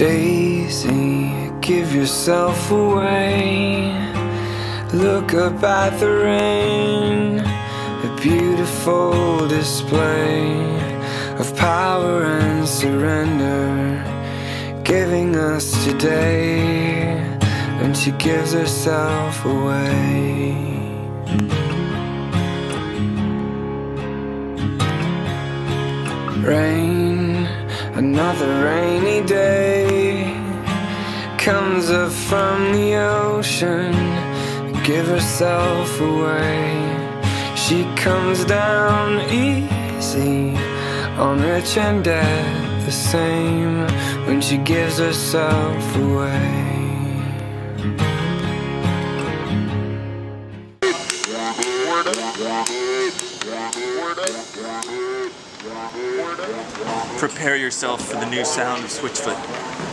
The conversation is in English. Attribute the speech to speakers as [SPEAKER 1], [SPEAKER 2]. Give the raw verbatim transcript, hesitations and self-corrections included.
[SPEAKER 1] Daisy, give yourself away. Look up at the rain, a beautiful display of power and surrender, giving us today, and she gives herself away. Rain, another rainy day, comes up from the ocean, give herself away. She comes down easy on rich and dead the same, when she gives herself away.
[SPEAKER 2] Prepare yourself for the new sound of Switchfoot.